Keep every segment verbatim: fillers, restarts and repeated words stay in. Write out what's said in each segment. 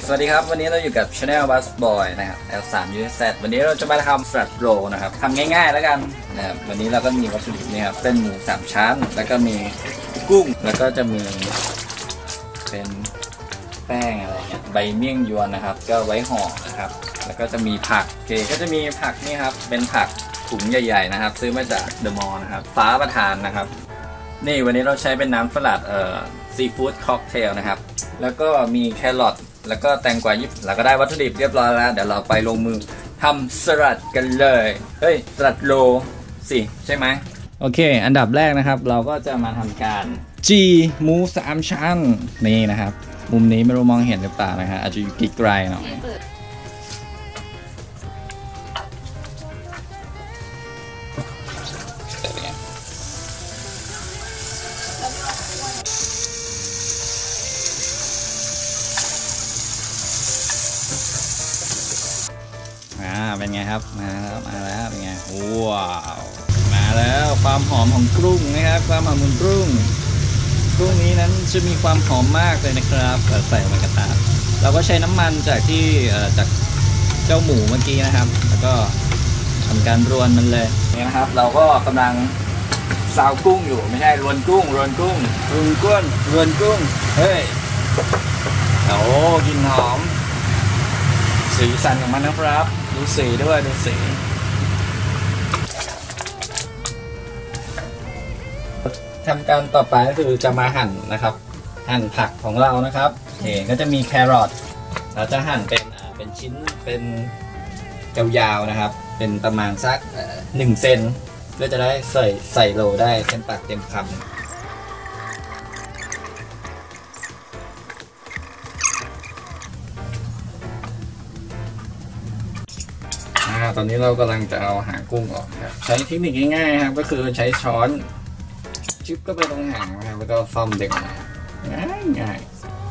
วัสดีครับวันนี้เราอยู่กับ Channel Bus Boy นะครับ แอล สาม ยู เอส แซด วันนี้เราจะมาทำสลัดโรลนะครับทำง่ายๆแล้วกันนะครับวันนี้เราก็มีวัตถุดิบนี่ครับเป็นหมูสามชั้นแล้วก็มีกุ้งแล้วก็จะมีเป็นแป้งอะไรเงี้ยใบเมี่ยงยวนนะครับก็ไว้ห่อนะครับแล้วก็จะมีผักโอเคก็จะมีผักนี่ครับเป็นผักถุงใหญ่ๆนะครับซื้อมาจากเดอะมอลล์นะครับฟ้าประทานนะครับนี่วันนี้เราใช้เป็นน้ำสลัดเอ่อซีฟู้ดค็อกเทลนะครับแล้วก็มีแครอทแล้วก็แตงกวาญี่ปุ่นเราก็ได้วัตถุดิบเรียบร้อยแล้วเดี๋ยวเราไปลงมือทำสลัดกันเลยเฮ้ยสลัดโรลสิใช่ไหมโอเคอันดับแรกนะครับเราก็จะมาทำการจีหมูสามชั้นนี่นะครับมุมนี้ไม่รู้มองเห็นหรือเปล่านะฮะอาจจะอยู่ไกลๆหน่อยอ่าเป็นไงครับมาแล้วมาแล้วเป็นไงว้าวมาแล้วความหอมของกุ้งนะครับความหอมของกุ้งกุ้งนี้นั้นจะมีความหอมมากเลยนะครับใส่ลงในกระทะเราก็ใช้น้ำมันจากที่จากเจ้าหมูเมื่อกี้นะครับแล้วก็ทำการรวนมันเลยนี่นะครับเราก็กำลังซาวกุ้งอยู่ไม่ใช่รวนกุ้งรวนกุ้งรวนกุ้งรวนกุ้งเฮ้ยโอ้กลิ่นหอมสีสันของมันนะครับดูสีด้วยดูสีทำการต่อไปก็คือจะมาหั่นนะครับหั่นผักของเรานะครับโอเคก็จะมีแครอทเราจะหั่นเป็นเป็นชิ้นเป็นยาวๆนะครับเป็นประมาณสักหนึ่งเซนเพื่อจะได้ใส่ใส่โรลได้เต็มปากเต็มคำตอนนี้เรากำลังจะเอาหางกุ้งออกครับใช้เทคนิคง่ายๆครับก็คือใช้ช้อนชิปก็ไปตรงหางนะครับแล้วก็ซ่อมดึงง่ายง่าย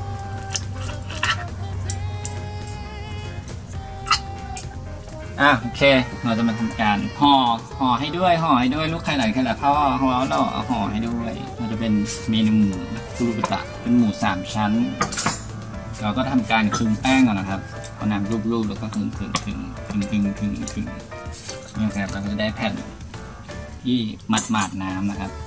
อ่ะโอเคเราจะมาทำการห่อห่อให้ด้วยห่อให้ด้วยลูกไข่ไหลไข่ไหลพ่อห่อแล้วห่อให้ด้วยเราจะเป็นเมนูหมูคุรุบุตะเป็นหมูสามชั้นเราก็ทำการคลึงแป้งก่อนนะครับเอาน้ำรูปๆแล้วก็คลึงคลึงคลึงคลึงคลึงคลึงคลึงนี่ครับเราก็จะได้แผ่นที่มัดหมาดน้ำนะครับ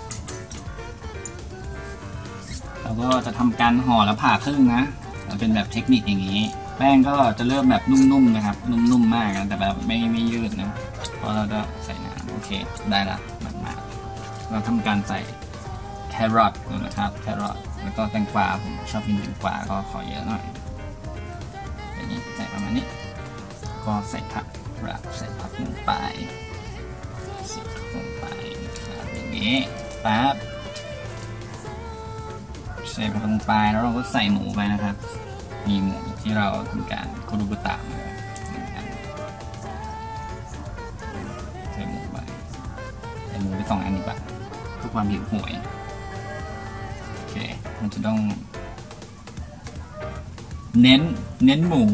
เราก็จะทำการห่อแล้วผ่าครึ่งนะเป็นแบบเทคนิคอย่างนี้แป้งก็จะเริ่มแบบนุ่มๆนะครับนุ่มๆมากนะแต่แบบไม่ไม่ยืดนะเพราะเราจะใส่น้ำโอเคได้ละหมาดๆเราทำการใส่แครอทนะครับแครอทแล้วก็แตงกวาผมชอบกินแตงกวาก็ขอเยอะหน่อยแบบนี้ใส่ประมาณนี้ก็ใส่ผักครับใส่ผักลงไปใส่ลงไปนะครับอย่างนี้ปั๊บใส่ผักลงไปแล้วเราก็ใส่หมูไปนะครับมีหมูที่เราทำการคุรุบุตะมาเหมือนกันใส่หมูไปใส่หมูไปสองอันดีกว่าเพื่อความหิวโหยโอเคมันจะต้องเน้นเน้นหมู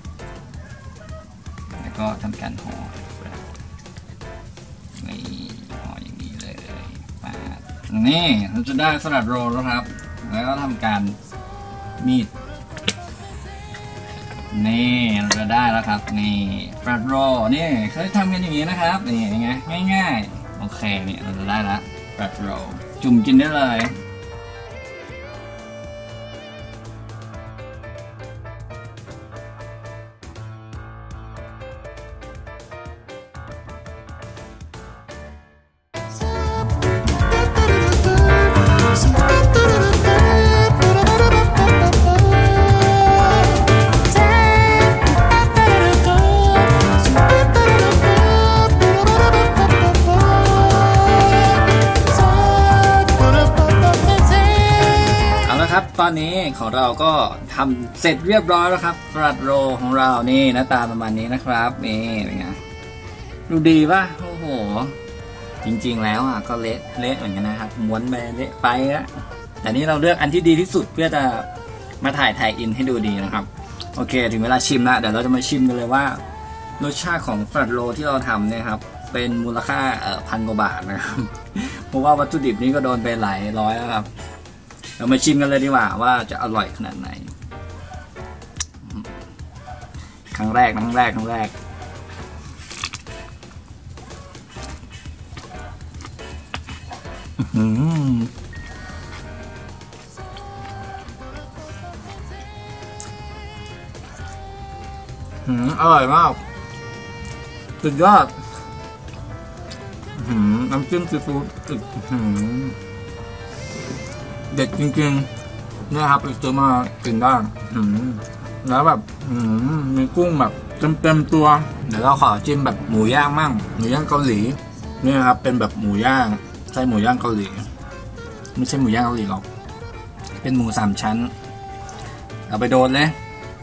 แล้วก็ทำการห่อนี่ห่ออย่างนี้เลยปาดนี่เราจะได้สลัดโรลแล้วครับแล้วก็ทำการมีดนี่เราจะได้แล้วครับนี่สลัดโรลนี่เขาทำกันอย่างนี้นะครับนี่ยังไงง่ายๆโอเคนี่เราจะได้แล้วสลัดโรลจุ่มกินได้เลยตอนนี้ของเราก็ทำเสร็จเรียบร้อยแล้วครับสลัดโรลของเรานี่หน้าตาประมาณนี้นะครับนี่เป็นไงดูดีป่ะโอ้โหจริงๆแล้วอ่ะก็เละเละเหมือนกันนะครับม้วนไปเละไปแล้วแต่นี่เราเลือกอันที่ดีที่สุดเพื่อจะมาถ่ายถ่ายอินให้ดูดีนะครับโอเคถึงเวลาชิมแล้วเดี๋ยวเราจะมาชิมกันเลยว่ารสชาติของสลัดโรลที่เราทำเนี่ยครับเป็นมูลค่าเอ่อพันกว่าบาทนะครับเพราะว่าวัตถุดิบนี้ก็โดนไปหลายร้อยแล้วครับ เรามาชิมกันเลยดีกว่าว่าจะอร่อยขนาดไหนครั้งแรกครั้งแรกครั้งแรกอืมอืมอร่อยมากสุดยอดอืมน้ำจิ้มซีฟู้ดอืมเด็ดจริงๆเนี่ยครับไปซื้อมากินได้อืมแล้วแบบอืมมีกุ้งแบบเต็มๆตัวเดี๋ยวเราขอจิ้มแบบหมูย่างมั่งหมูย่างเกาหลีนี่ครับเป็นแบบหมูย่างใช่หมูย่างเกาหลีไม่ใช่หมูย่างเกาหลีหรอกเป็นหมูสามชั้นเอาไปโดนเลย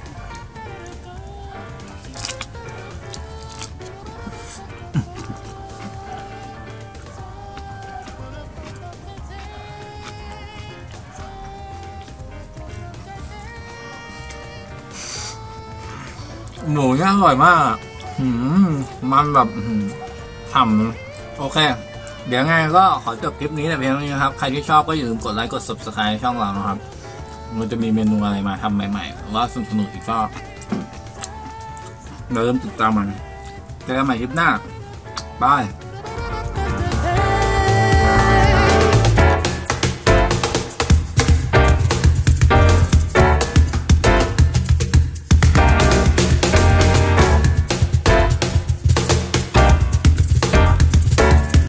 หมูย่างอร่อยมากหืมมันแบบฉ่ำโอเคเดี๋ยวไงก็ขอจบคลิปนี้แต่เพียงเท่านี้นะครับใครที่ชอบก็อย่าลืมกดไลค์กด ซับสไครบ์ ช่องเรานะครับมันจะมีเมนูอะไรมาทำใหม่ๆหรือว่าสนุกๆอีกก็อย่าลืมติดตามมันเจอกันใหม่คลิปหน้าบาย